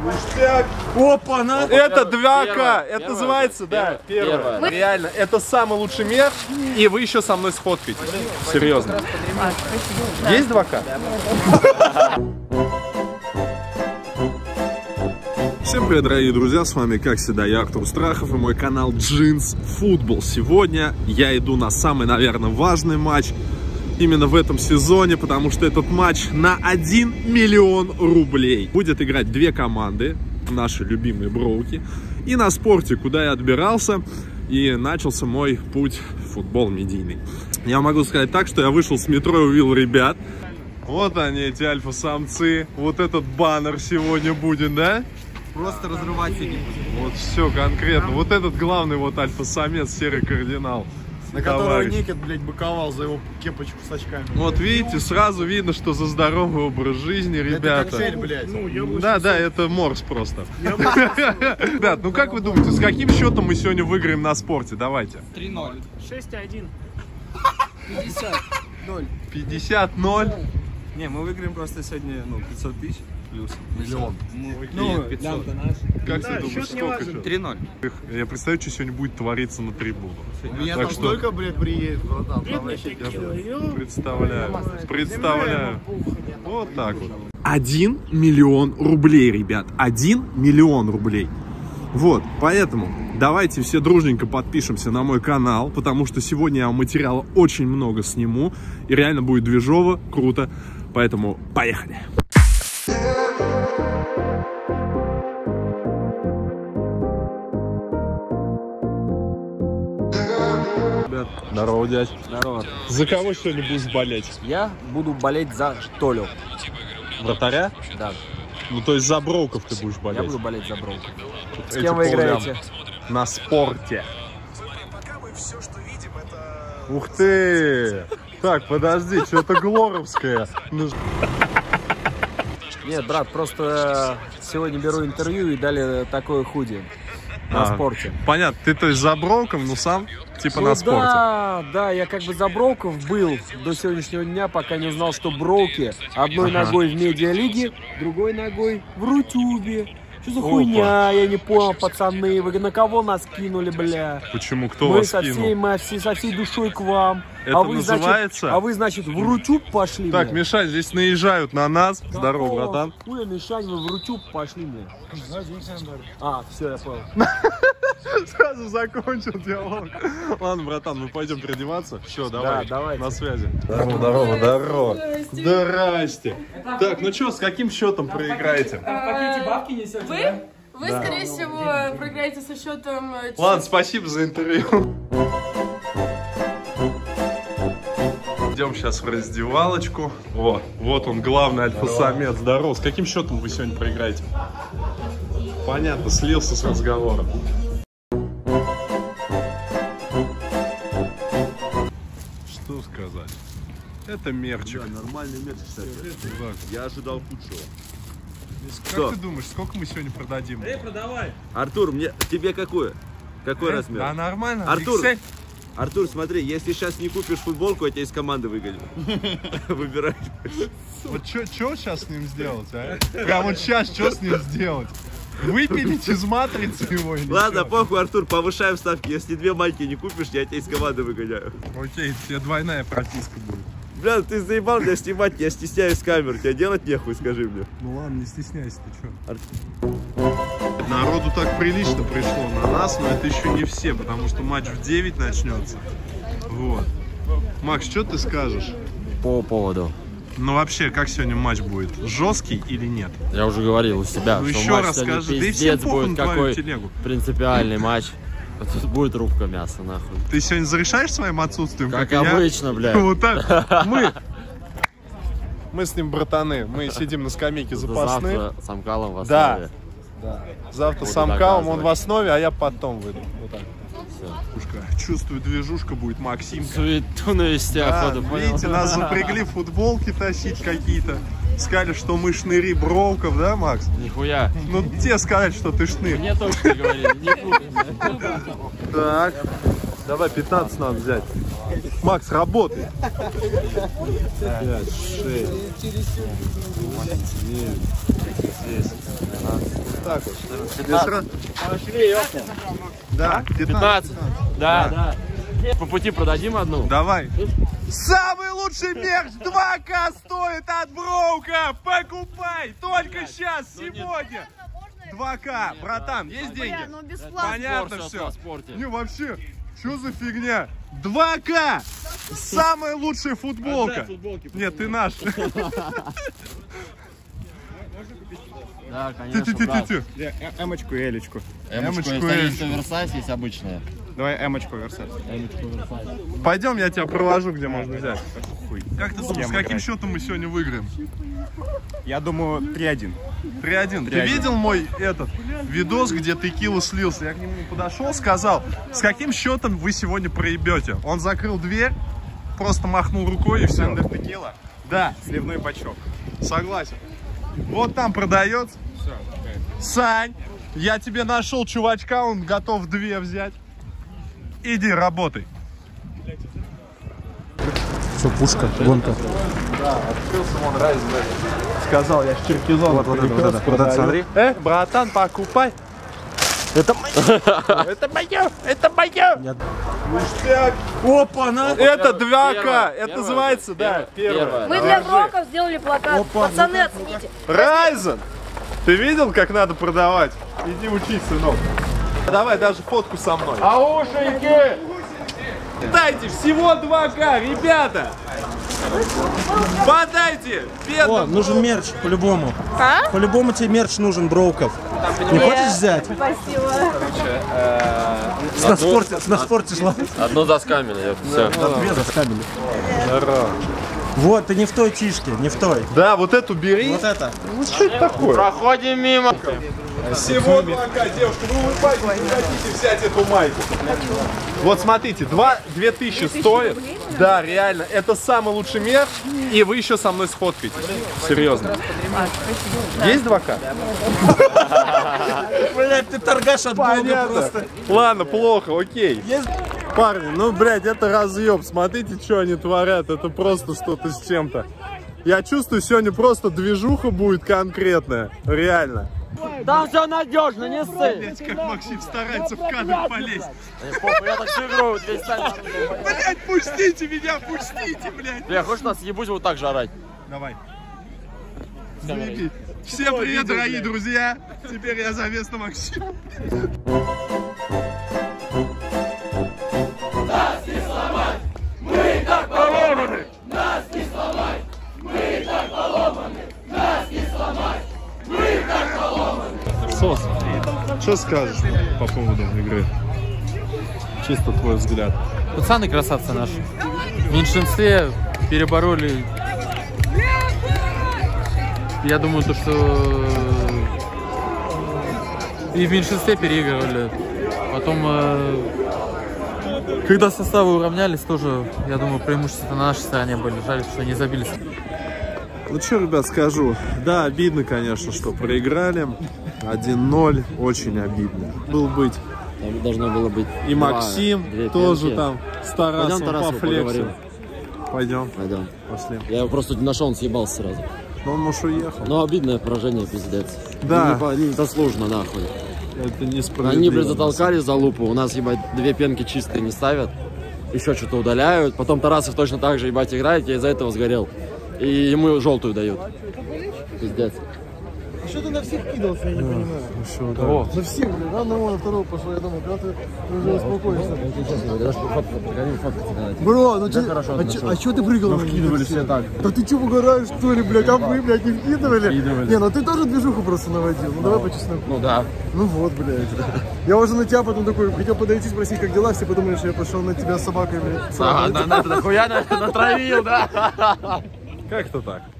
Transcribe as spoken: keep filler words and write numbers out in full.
Опа, на! Это два ка! Это называется, да, первое. Реально, это самый лучший мех, и вы еще со мной сфоткаетесь. Серьезно. Есть два ка? Всем привет, дорогие друзья, с вами, как всегда, я, Артур Страхов, и мой канал Джинс Футбол. Сегодня я иду на самый, наверное, важный матч именно в этом сезоне, потому что этот матч на один миллион рублей. Будет играть две команды, наши любимые броуки, и на спорте, куда я отбирался, и начался мой путь в футбол медийный. Я могу сказать так, что я вышел с метро и увидел ребят. Вот они, эти альфа-самцы. Вот этот баннер сегодня будет, да? Просто разрывать не будем. Вот все конкретно. Вот этот главный вот альфа-самец, серый кардинал. На которого Никит, блядь, быковал за его кепочку с очками. Вот видите, сразу видно, что за здоровый образ жизни, ребята. Это коктейль, блядь. Ну, да, да, это морс просто. Ребят, ну как вы думаете, с каким счетом мы сегодня выиграем на спорте? Давайте. три ноль. шесть один. пятьдесят ноль. пятьдесят ноль. Не, мы выиграем просто сегодня, ну, пятьсот тысяч плюс миллион. Ну, пятьсот. Как ты думаешь, сколько счет? три ноль. Я представляю, что сегодня будет твориться на трибунах. Меня Так там что- столько, блядь, приедет, братан. Там Бедные вообще такие, пиздец. ё. Представляю, представляю. Вот так вот. Один миллион рублей, ребят. Один миллион рублей. Вот, поэтому давайте все дружненько подпишемся на мой канал, потому что сегодня я материала очень много сниму, и реально будет движово, круто. Поэтому поехали. Здорово, дядь. Здорово. За кого сегодня будешь болеть? Я буду болеть за Толю. Вратаря? Да. Ну, то есть за Броуков ты будешь болеть? Я буду болеть за Броука. С Эти кем вы поллям. играете? На спорте. Ух ты! Так, подожди, что-то глоровское. Ну, Нет, брат, просто сегодня беру интервью и дали такое худи на А, спорте. Понятно, ты то есть за Броуком, но сам типа Ну на спорте. Да, да, я как бы за Броуков был до сегодняшнего дня, пока не узнал, что Броуки одной Ага. ногой в медиалиге, другой ногой в Рутюбе. Что за Опа. хуйня, я не понял, пацаны, вы на кого нас кинули, бля? Почему? Кто Мы вас со всей, кинул? мы все, со всей душой к вам. Это а вы, называется- Значит, а вы, значит, в Рутюб пошли, Так, бля. Миша, здесь наезжают на нас. Здорово, Какого братан. хуя, Мишань, вы в Рутюб пошли, бля. А, все, я понял. Сразу закончил диалог. Ладно, братан, мы пойдем переодеваться. Все, давай. давайте. На связи. Здорово, здорово, здорово. Здрасте. Так, ну что, с каким счетом проиграете? Вы? Вы, скорее всего, проиграете со счетом... э, Ладно, спасибо за интервью. Идем сейчас в раздевалочку. Вот, вот он, главный альфа-самец. Здорово. С каким счетом вы сегодня проиграете? Понятно, слился с разговором. Что сказать? Это мерчик. Да, нормальный мерч, кстати. Да. Я ожидал худшего. Как Что? ты думаешь, сколько мы сегодня продадим? Артур, мне тебе какое? Какой размер? Да, нормально. Артур. икс эль. Артур, смотри, если сейчас не купишь футболку, я тебя из команды выгоню. Выбирай. Вот что сейчас с ним сделать, а? Прям вот сейчас что с ним сделать? Выпилить из матрицы его или Ладно, чё? похуй, Артур, повышаем ставки. Если две майки не купишь, я тебя из команды выгоняю. Окей, тебе двойная прописка будет. Бля, ты заебал меня снимать, я стесняюсь камер. Тебя делать нехуй, скажи мне. Ну ладно, не стесняйся, ты чё? Ар- Народу так прилично пришло на нас, но это еще не все, потому что матч в девять начнется. Вот. Макс, что ты скажешь? По поводу. Ну вообще, как сегодня матч будет? Жесткий или нет? Я уже говорил у себя, Ну что еще матч раз сегодня скажи, да и всем пиздец похуй будет, на твою какой телегу. принципиальный матч. Тут будет рубка мяса, нахуй. Ты сегодня зарешаешь своим отсутствием? Как и я? обычно, блядь. Вот так. Мы, мы с ним братаны, мы сидим на скамейке запасных. Завтра с Амкалом в Да. основе. Завтра Буду с Амкалом, он доказывать. в основе, а я потом выйду. Вот так. Всё. Пушка. Чувствую, движушка будет, Максимка. Суету навести, Да, охоту, понял? видите, нас запрягли футболки тащить какие-то. Сказали, что мы шныри Броуков, да, Макс? Нихуя. Ну, тебе сказать, что ты шнырь. Мне точно говорили, не путай. Так, давай пятнадцать надо взять. Макс, работай. пять, шесть, девять, десять, двенадцать, так вот. пятнадцать. Пошли, ёпта. Да, пятнадцать. Да, да. По пути продадим одну. Давай. Самый лучший мерч два ка стоит от Броука. Покупай только сейчас, сегодня. два ка, братан, есть деньги? Ну, бесплатно. Понятно все. Не, вообще, что за фигня? два ка! Самая лучшая футболка. Нет, ты наш. Да, конечно. Ты-ты-ты-ты. Эмочку и элечку. Эмочку, Эмочку, есть оверсайз, есть обычная. Давай эмочку версать. Эмочку оверсайз. Пойдем, я тебя провожу, где можно взять. Как ты думаешь, с каким играть. счетом мы сегодня выиграем? Я думаю, три один. три один. Ты три один. видел мой этот видос, где текила слился? Я к нему подошел, сказал, с каким счетом вы сегодня проебете? Он закрыл дверь, просто махнул рукой и все. Текила. Да, Сливной бачок. согласен. Вот там продается. Сань, я тебе нашел чувачка, он готов две взять. Иди, работай. Все, пушка, гонка. Да, открылся вон Райс, сказал, я с Черкизона. Вот, вот, вот, вот, вот, смотри. Э, братан, покупай. Это мое! Это мое! Это мое! Ништяк. Опа, на. Это два ка. Это называется, да, первое. Мы для броков сделали плакат. Пацаны, оцените. Райзен, ты видел, как надо продавать? Иди учись, сынок. Давай даже фотку со мной. Аушеньки! Дайте, всего два ка, ребята! Подайте! Бедно. О, нужен мерч, по-любому. А? По-любому тебе мерч нужен, Броуков. Не хочешь взять? Спасибо. На спорте, на спорте шла. Одну досками, все. Две доскабели. Вот, ты не в той тишке, не в той. Да, вот эту бери. Вот это. Ну что это такое? Проходим мимо. Всего два ка, девушка, вы улыбайтесь, не хотите взять эту майку. Вот смотрите, две тысячи стоит. Да, реально, это самый лучший мерч. И вы еще со мной сфоткаетесь. Серьезно. Есть два ка? Блять, ты торгаш от Бога просто. Ладно, плохо, окей. Парни, ну, блядь, это разъеб. Смотрите, что они творят. Это просто что-то с чем-то. Я чувствую, сегодня просто движуха будет конкретная. Реально. Там все надежно, не ссы. Блять, как Максим старается в кадр полезть. Я так сыграю, две стали. Блять, пустите меня, пустите, блять. Бля, хочешь нас ебуть вот так же орать? Давай. Заебись. Всем привет, дорогие друзья. Теперь я за место Максима. Нас не сломать, мы так поломаны. Нас не сломать, мы так поломаны. Нас не сломать, мы так поломаны. Сос, что скажешь по поводу игры? Чисто твой взгляд. Пацаны красавцы наши. В меньшинстве перебороли. Я думаю, то, что и в меньшинстве переигрывали. Потом, когда составы уравнялись, тоже, я думаю, преимущества на нашей стороне были. Жаль, что не забились. Ну что, ребят, скажу. Да, обидно, конечно, что проиграли. один ноль. Очень обидно. Был быть. Там должно было быть И два, Максим две тоже пенки. там с Тарасом по флексу. Пойдем. Пойдем. Пошли. Я его просто нашел, он съебался сразу. Но он, может, уехал. Но обидное поражение, пиздец. Да. Не, по- не заслуженно, нахуй. Это несправедливо. Они, блядь, затолкали за лупу. У нас, ебать, две пенки чистые не ставят. Еще что-то удаляют. Потом Тарасов точно так же, ебать, играет. Я из-за этого сгорел. И ему желтую дают. Пиздец. А что ты на всех кидался, я не понимаю? Еще, да. На всех, блин, а на вон второго пошел, я думаю, когда ты уже успокоишься. Бро, ну че, а, че, а че ты прыгал? Ну, вкидывали все так. Да ты че угораешь, что ли, блядь, а мы, блядь, не вкидывали? Вкидывали. Не, ну ты тоже движуху просто наводил, ну давай по чесноку. Ну да. Ну вот, блядь. Я уже на тебя потом такой, хотел подойти, спросить, как дела, все подумали, что я пошел на тебя с собакой, блядь. А, на, на, нахуя натравил, да? Как-то так.